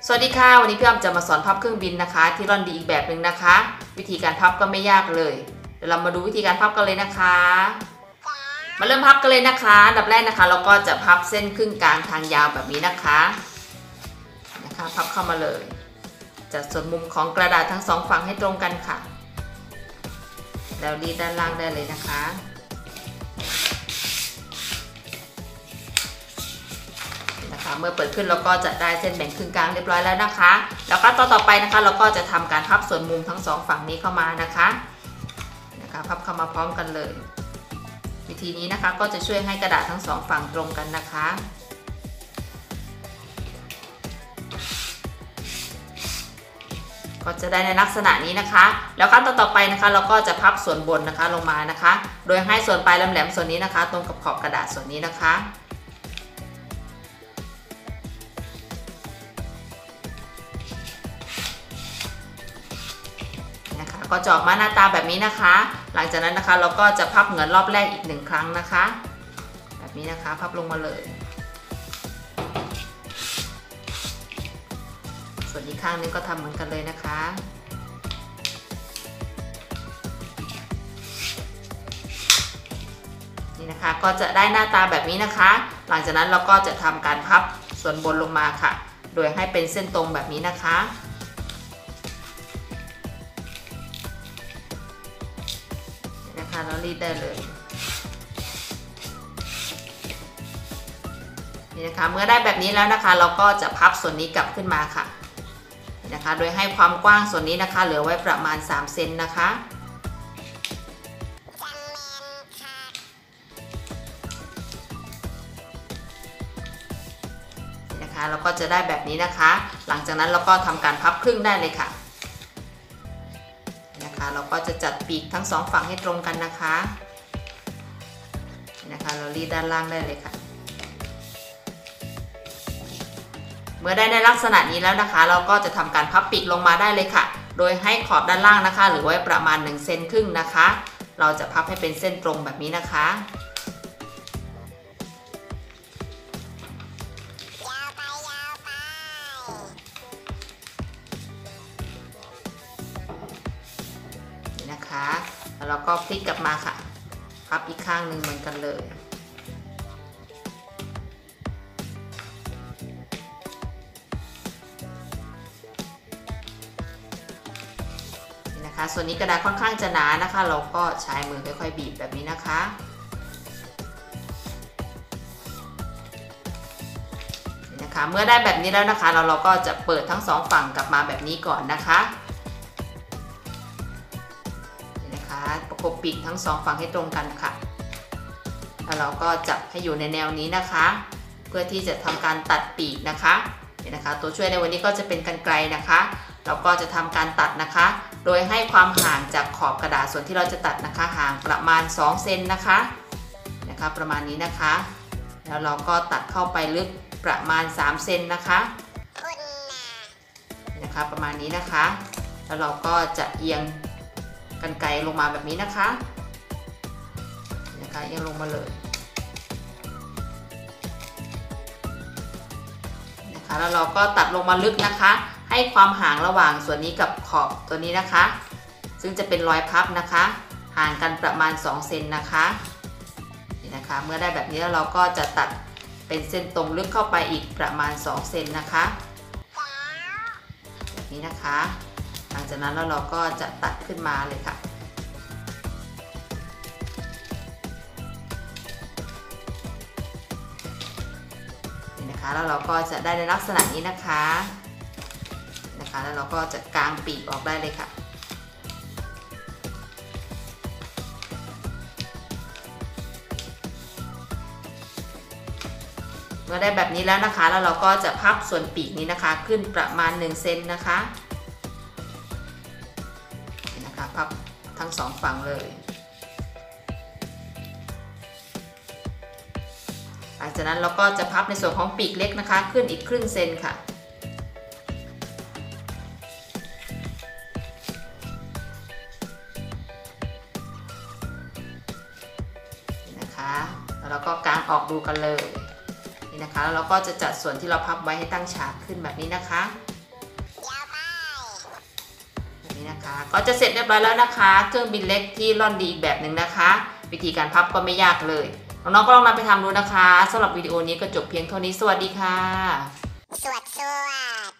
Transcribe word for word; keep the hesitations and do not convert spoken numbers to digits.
สวัสดีค่ะวันนี้พี่อ้อมจะมาสอนพับเครื่องบินนะคะที่ร่อนดีอีกแบบหนึ่งนะคะวิธีการพับก็ไม่ยากเลยเดี๋ยวเรามาดูวิธีการพับกันเลยนะคะมาเริ่มพับกันเลยนะคะอันดับแรกนะคะเราก็จะพับเส้นครึ่งกลางทางยาวแบบนี้นะคะนะคะพับเข้ามาเลยจัดส่วนมุมของกระดาษทั้งสองฝั่งให้ตรงกันค่ะแล้วรีดด้านล่างได้เลยนะคะเมื่อเปิดขึ้นเราก็จะได้เส้นแบ่งครึ่งกลางเรียบร้อยแล้วนะคะแล้วก็ต่อต่อไปนะคะเราก็จะทำการพับส่วนมุมทั้งสองฝั่งนี้เข้ามานะคะนะคะพับเข้ามาพร้อมกันเลยวิธีนี้นะคะก็จะช่วยให้กระดาษทั้งสองฝั่งตรงกันนะคะก็จะได้ในลักษณะนี้นะคะแล้วขั้นตอนต่อไปนะคะเราก็จะพับส่วนบนนะคะลงมานะคะโดยให้ส่วนปลายแหลมๆส่วนนี้นะคะตรงกับขอบกระดาษส่วนนี้นะคะก็จะออกมาหน้าตาแบบนี้นะคะหลังจากนั้นนะคะเราก็จะพับเหมือนรอบแรกอีกหนึ่งครั้งนะคะแบบนี้นะคะพับลงมาเลยส่วนอีกข้างนึงก็ทำเหมือนกันเลยนะคะนี่นะคะก็จะได้หน้าตาแบบนี้นะคะหลังจากนั้นเราก็จะทำการพับส่วนบนลงมาค่ะโดยให้เป็นเส้นตรงแบบนี้นะคะแล้วรีดได้เลยนี่นะคะเมื่อได้แบบนี้แล้วนะคะเราก็จะพับส่วนนี้กลับขึ้นมาค่ะนี่นะคะโดยให้ความกว้างส่วนนี้นะคะเหลือไว้ประมาณสามเซนนะคะนี่นะคะเราก็จะได้แบบนี้นะคะหลังจากนั้นเราก็ทำการพับครึ่งได้เลยค่ะเราก็จะจัดปีกทั้งสองฝั่งให้ตรงกันนะคะนะคะเรารีดด้านล่างได้เลยค่ะเมื่อได้ในลักษณะนี้แล้วนะคะเราก็จะทำการพับปีกลงมาได้เลยค่ะโดยให้ขอบด้านล่างนะคะหรือไว้ประมาณหนึ่งเซนครึ่งนะคะเราจะพับให้เป็นเส้นตรงแบบนี้นะคะแล้วเราก็พลิกกลับมาค่ะพับอีกข้างหนึ่งเหมือนกันเลยนี่นะคะส่วนนี้กระดาษค่อนข้างจะหนานะคะเราก็ใช้มือค่อยๆบีบแบบนี้นะคะนี่นะคะเมื่อได้แบบนี้แล้วนะคะเราเราก็จะเปิดทั้งสองฝั่งกลับมาแบบนี้ก่อนนะคะประกบปีกทั้งสองฝั่งให้ตรงกันค่ะแล้วเราก็จับให้อยู่ในแนวนี้นะคะเพื่อที่จะทำการตัดปีกนะคะนี่นะคะตัวช่วยในวันนี้ก็จะเป็นกรรไกรนะคะเราก็จะทำการตัดนะคะโดยให้ความห่างจากขอบกระดาษส่วนที่เราจะตัดนะคะห่างประมาณสองเซนนะคะนะคะประมาณนี้นะคะแล้วเราก็ตัดเข้าไปลึกประมาณสามเซนนะคะนี่นะคะประมาณนี้นะคะแล้วเราก็จะเอียงกรรไกรลงมาแบบนี้นะคะนะคะยังลงมาเลยนะคะแล้วเราก็ตัดลงมาลึกนะคะให้ความห่างระหว่างส่วนนี้กับขอบตัวนี้นะคะซึ่งจะเป็นรอยพับนะคะห่างกันประมาณสองเซนนะคะนี่นะคะเมื่อได้แบบนี้แล้วเราก็จะตัดเป็นเส้นตรงลึกเข้าไปอีกประมาณสองเซนนะคะแบบนี้นะคะหลังจากนั้นแล้วเราก็จะตัดขึ้นมาเลยค่ะนี่นะคะแล้วเราก็จะได้ในลักษณะนี้นะคะนะคะแล้วเราก็จะกางปีกออกได้เลยค่ะเมื่อได้แบบนี้แล้วนะคะแล้วเราก็จะพับส่วนปีกนี้นะคะขึ้นประมาณหนึ่งเซนนะคะพับทั้งสองฝั่งเลยหลังจากนั้นเราก็จะพับในส่วนของปีกเล็กนะคะขึ้นอีกครึ่งเซนค่ะนี่นะคะแล้วเราก็กางออกดูกันเลยนี่นะคะแล้วเราก็จะจัดส่วนที่เราพับไว้ให้ตั้งฉากขึ้นแบบนี้นะคะ นนะคะก็จะเสร็จเรียบร้อยแล้วนะคะเครื่องบินเล็กที่ร่อนดีอีกแบบหนึ่งนะคะวิธีการพับก็ไม่ยากเลยน้องๆก็ลองนำไปทำดูนะคะสำหรับวิดีโอนี้ก็จบเพียงเท่านี้สวัสดีค่ะสวัสดี